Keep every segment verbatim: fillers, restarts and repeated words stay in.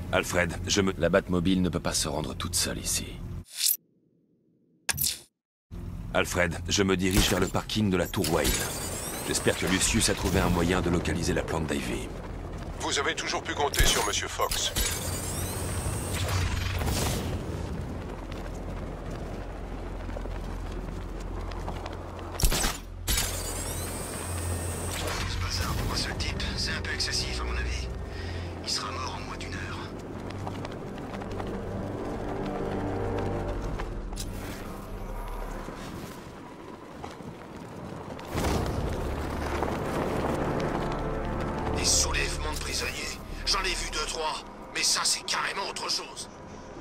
Alfred, je me... La Batmobile ne peut pas se rendre toute seule ici. Alfred, je me dirige vers le parking de la Tour Wayne. J'espère que Lucius a trouvé un moyen de localiser la plante d'Ivy. Vous avez toujours pu compter sur Monsieur Fox. Ce bazar pour un seul type, c'est un peu excessif à mon avis. Il sera mort en moins d'une heure. Des soulèvements de prisonniers. J'en ai vu deux, trois. Mais ça, c'est carrément autre chose.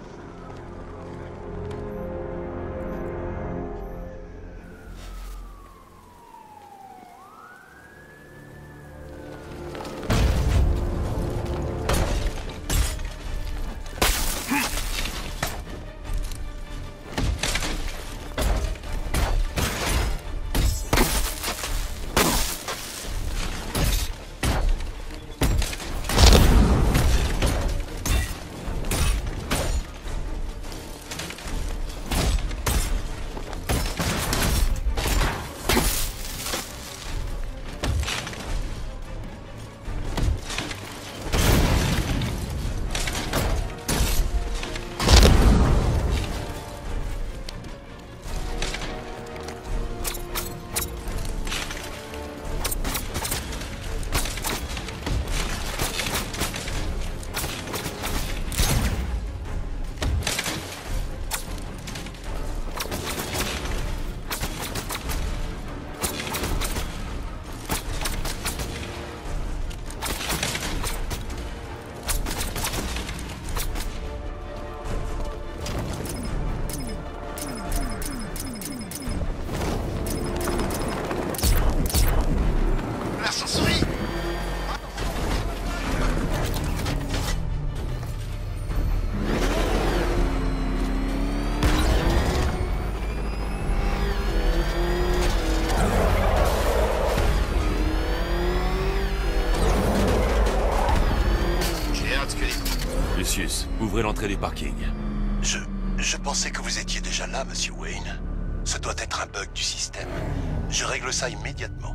Lucius, ouvrez l'entrée du parking. Je... je pensais que vous étiez déjà là, Monsieur Wayne. Ce doit être un bug du système. Je règle ça immédiatement.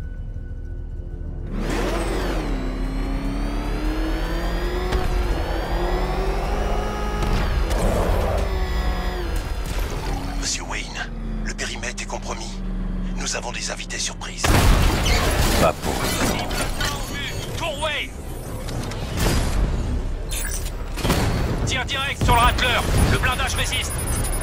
Monsieur Wayne, le périmètre est compromis. Nous avons des invités surprises. Pas pour possible. Tour Wayne! Tire direct sur le Rattler. Le blindage résiste.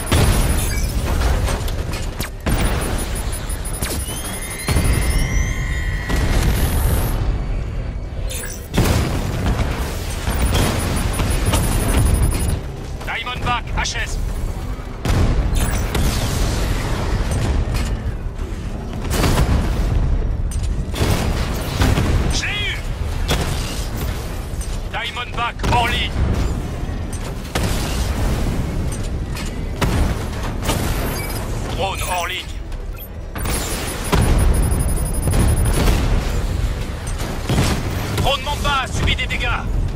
Diamondback, H S. Je l'ai eu! Diamondback, hors ligne. Drone hors ligne. Drone Mamba a subi des dégâts.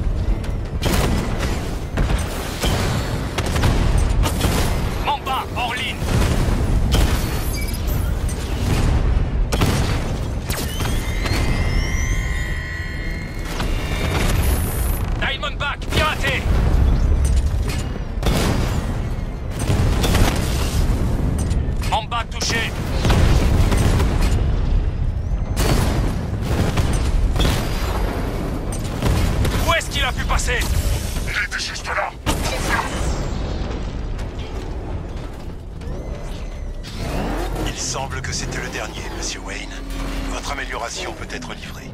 Mamba hors ligne. Diamondback piraté. Mamba touché. Où est-ce qu'il a pu passer? Il était juste là. Il semble que c'était le dernier, Monsieur Wayne. Votre amélioration peut être livrée.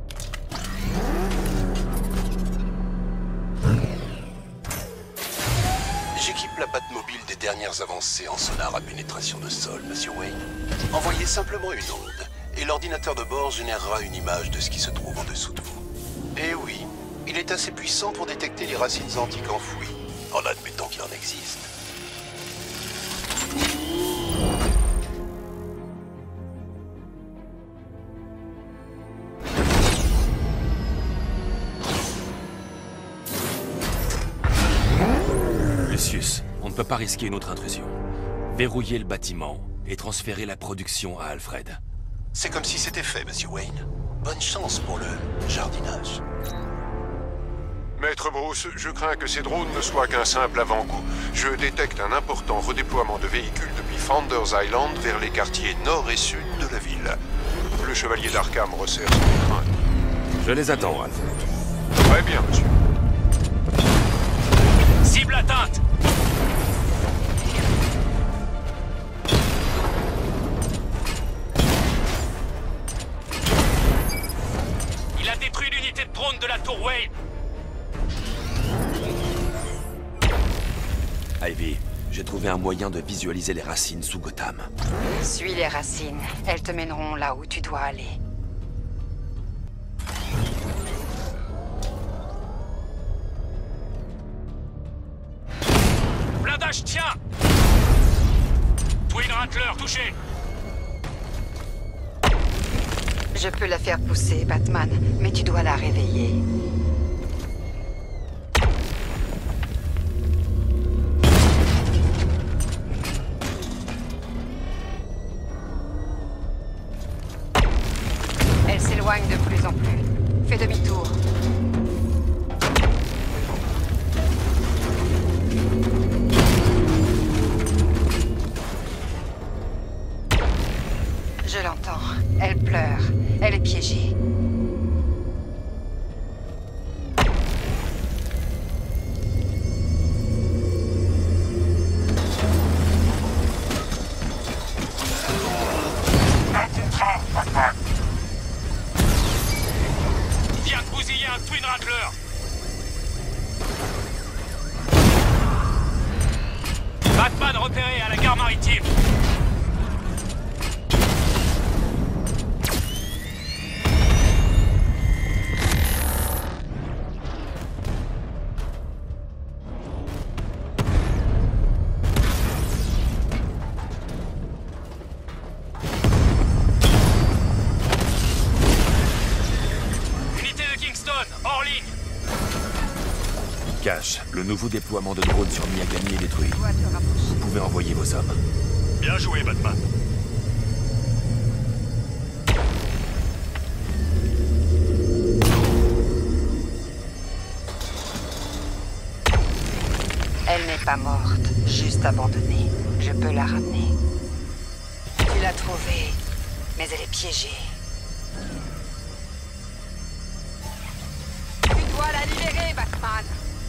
J'équipe la Batmobile des dernières avancées en sonar à pénétration de sol, Monsieur Wayne. Envoyez simplement une onde, et l'ordinateur de bord générera une image de ce qui se trouve en dessous de vous. Et oui, il est assez puissant pour détecter les racines antiques enfouies, en admettant qu'il en existe. pas risquer une autre intrusion. Verrouiller le bâtiment et transférer la production à Alfred. C'est comme si c'était fait, Monsieur Wayne. Bonne chance pour le jardinage. Maître Bruce, je crains que ces drones ne soient qu'un simple avant-goût. Je détecte un important redéploiement de véhicules depuis Founders Island vers les quartiers nord et sud de la ville. Le chevalier d'Arkham resserre son crainte. Je les attends, Alfred. Très bien, monsieur. Cible atteinte! Il a détruit l'unité de drone de la tour Wayne. Ivy, j'ai trouvé un moyen de visualiser les racines sous Gotham. Suis les racines. Elles te mèneront là où tu dois aller. Blindage tient! Twin Rattler touché! Je peux la faire pousser, Batman, mais tu dois la réveiller. Elle s'éloigne de plus en plus. Fais demi-tour. Je l'entends. Elle pleure. Elle est piégée. Viens de bousiller un Twin Rattler! Batman repéré à la gare maritime! Unité de Kingston, hors ligne! Cash, le nouveau déploiement de drones sur Miagani est détruit. Dois te rapprocher. Vous pouvez envoyer vos hommes. Bien joué, Batman. Elle n'est pas morte, juste abandonnée. Je peux la ramener. Tu l'as trouvée, mais elle est piégée. Tu dois la libérer, Batman.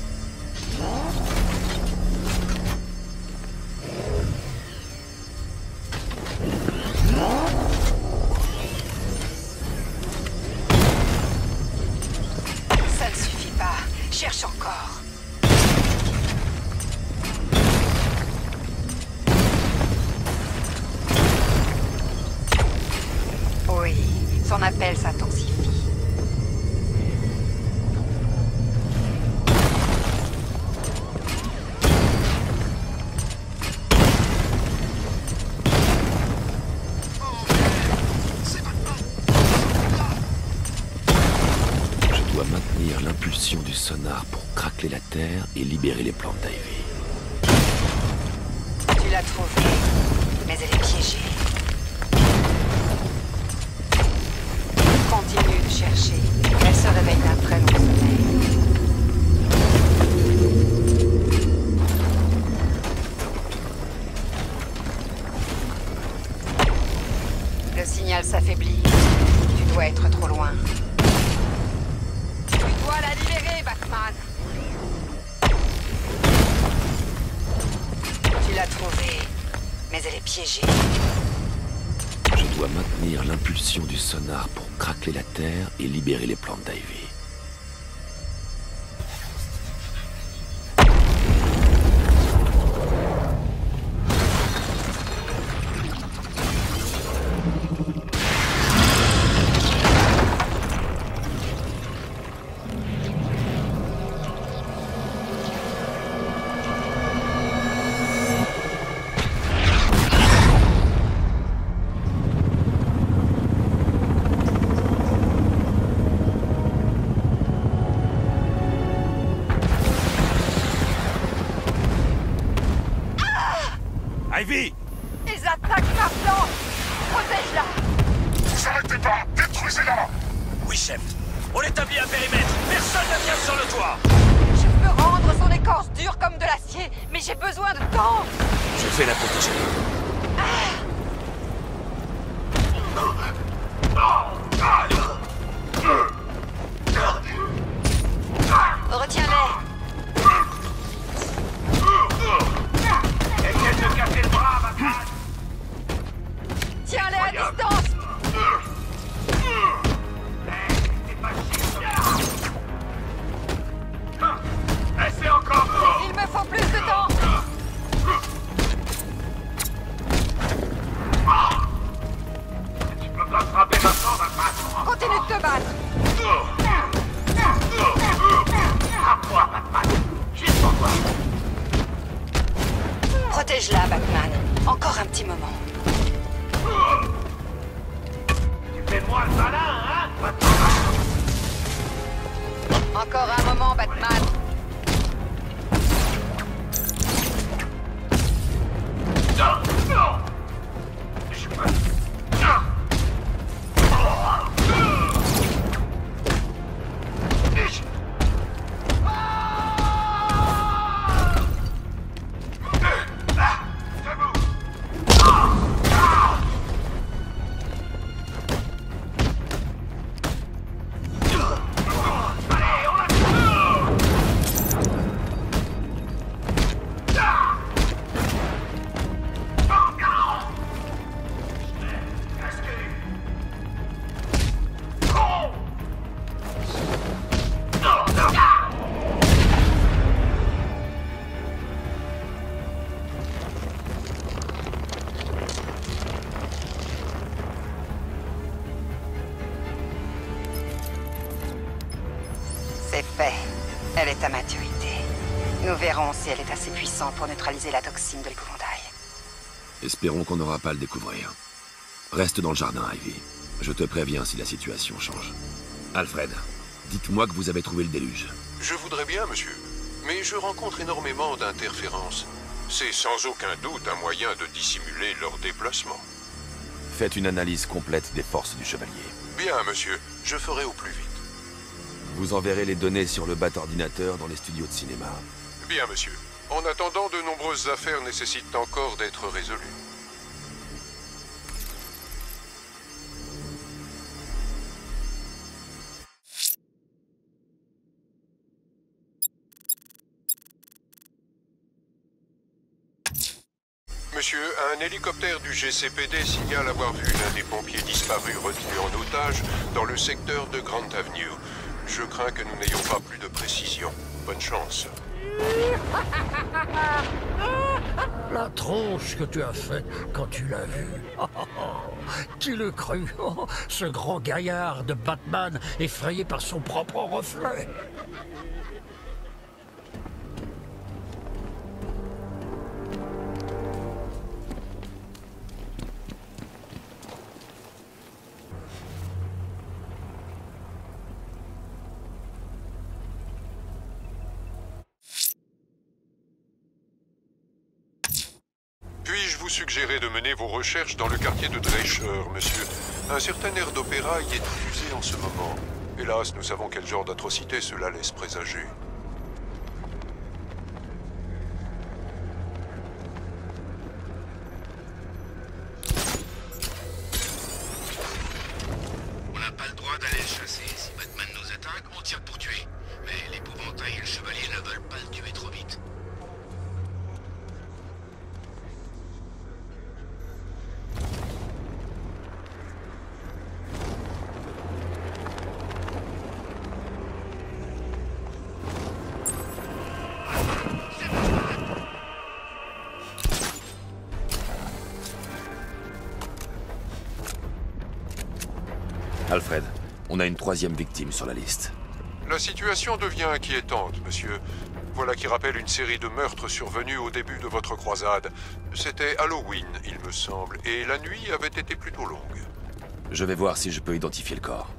Ça ne suffit pas. Cherche encore. Oui, son appel s'intensifie. Je dois maintenir l'impulsion du sonar pour craquer la Terre et libérer les plantes d'Ivy. Tu l'as trouvée, mais elle est piégée. Continue de chercher. Elle se réveille d'un très long sommeil. Le signal s'affaiblit. Tu dois être trop loin. Tu dois la libérer, Batman. Tu l'as trouvée, mais elle est piégée. Je dois maintenir l'impulsion du sonar pour craquer la Terre et libérer les plantes d'Ivy. Ils attaquent ma plante! Protège-la! Vous arrêtez pas! Détruisez-la! Oui, chef. On établit un périmètre. Personne ne vient sur le toit. Je peux rendre son écorce dure comme de l'acier, mais j'ai besoin de temps! Je fais la protéger. Retiens-les! Essaye de casser le bras, Batman. Tiens-les à distance! Essaye encore. Il me faut plus de temps! Tu peux pas frapper maintenant, Batman. Continue de te battre! Frappe-toi, Batman. Juste pour toi. Protège-la, Batman. Encore un petit moment. Tu fais moi le malin, hein, Batman? Encore un moment, Batman. Non, non. Je peux... Non. C'est fait. Elle est à maturité. Nous verrons si elle est assez puissante pour neutraliser la toxine de l'épouvantail. Espérons qu'on n'aura pas à le découvrir. Reste dans le jardin, Ivy. Je te préviens si la situation change. Alfred, dites-moi que vous avez trouvé le déluge. Je voudrais bien, monsieur. Mais je rencontre énormément d'interférences. C'est sans aucun doute un moyen de dissimuler leur déplacement. Faites une analyse complète des forces du chevalier. Bien, monsieur. Je ferai au plus vite. Vous enverrez les données sur le bat ordinateur dans les studios de cinéma. Bien, monsieur. En attendant, de nombreuses affaires nécessitent encore d'être résolues. Monsieur, un hélicoptère du G C P D signale avoir vu l'un des pompiers disparus retenu en otage dans le secteur de Grant Avenue. Je crains que nous n'ayons pas plus de précision. Bonne chance. La tronche que tu as faite quand tu l'as vu. Qui le crut? Ce grand gaillard de Batman effrayé par son propre reflet. Puis-je vous suggérer de mener vos recherches dans le quartier de Drescher, monsieur? Un certain air d'opéra y est diffusé en ce moment. Hélas, nous savons quel genre d'atrocité cela laisse présager. On n'a pas le droit d'aller le chasser. Si Batman nous attaque, on tire pour tuer. Mais l'épouvantail et le chevalier ne veulent pas le tuer trop vite. Alfred, on a une troisième victime sur la liste. La situation devient inquiétante, monsieur. Voilà qui rappelle une série de meurtres survenus au début de votre croisade. C'était Halloween, il me semble, et la nuit avait été plutôt longue. Je vais voir si je peux identifier le corps.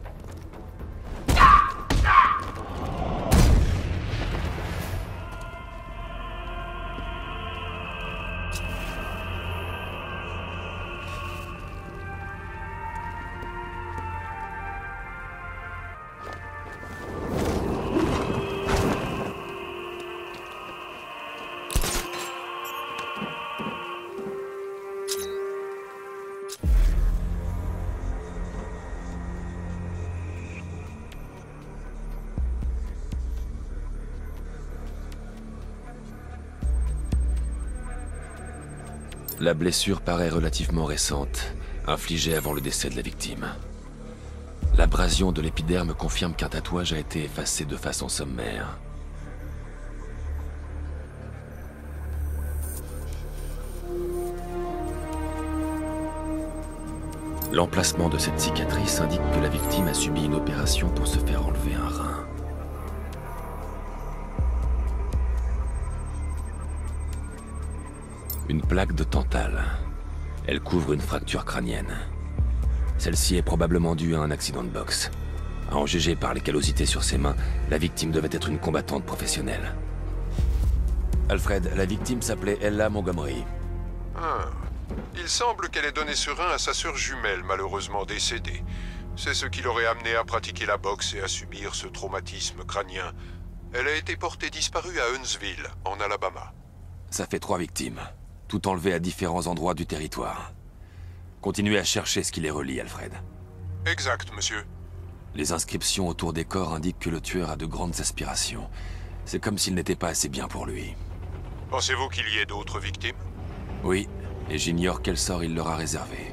La blessure paraît relativement récente, infligée avant le décès de la victime. L'abrasion de l'épiderme confirme qu'un tatouage a été effacé de façon sommaire. L'emplacement de cette cicatrice indique que la victime a subi une opération pour se faire enlever un rein. Une plaque de tantale. Elle couvre une fracture crânienne. Celle-ci est probablement due à un accident de boxe. À en juger par les callosités sur ses mains, la victime devait être une combattante professionnelle. Alfred, la victime s'appelait Ella Montgomery. Ah. Il semble qu'elle ait donné ce rein à sa sœur jumelle, malheureusement décédée. C'est ce qui l'aurait amenée à pratiquer la boxe et à subir ce traumatisme crânien. Elle a été portée disparue à Huntsville, en Alabama. Ça fait trois victimes, toutes enlevées à différents endroits du territoire. Continuez à chercher ce qui les relie, Alfred. Exact, monsieur. Les inscriptions autour des corps indiquent que le tueur a de grandes aspirations. C'est comme s'il n'était pas assez bien pour lui. Pensez-vous qu'il y ait d'autres victimes? Oui, et j'ignore quel sort il leur a réservé.